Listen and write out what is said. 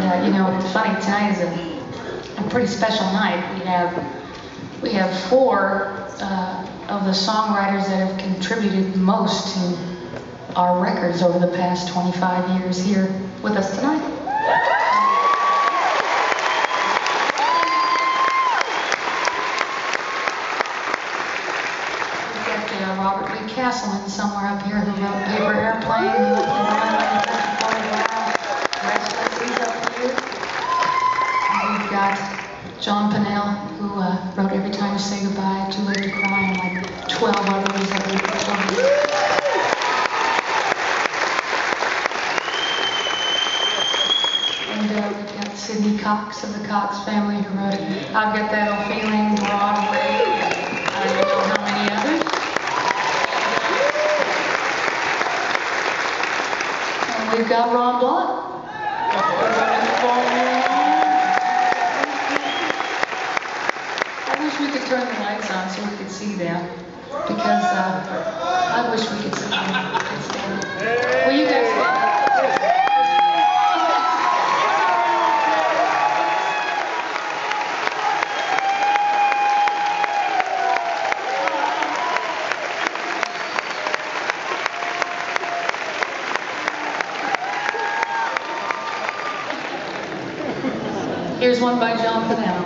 you know, it's funny, tonight is a pretty special night. We have four of the songwriters that have contributed most to our records over the past 25 years here with us tonight. We've got Robert Lee Castleman somewhere up here who wrote Paper Airplane, who wrote Restless, he's up here. And we've got John Pennell, who wrote Every Time You Say Goodbye, Too Late to Cry, and like 12 others that we performed. And we've got Sidney Cox of the Cox family who wrote I've Got That Old Feeling, Broadway, I don't know how many others. And we've got Ron Blunt. I wish we could turn the lights on so we could see them, because I wish we could see them. Will you guys stand up? Here's one by John Pennell.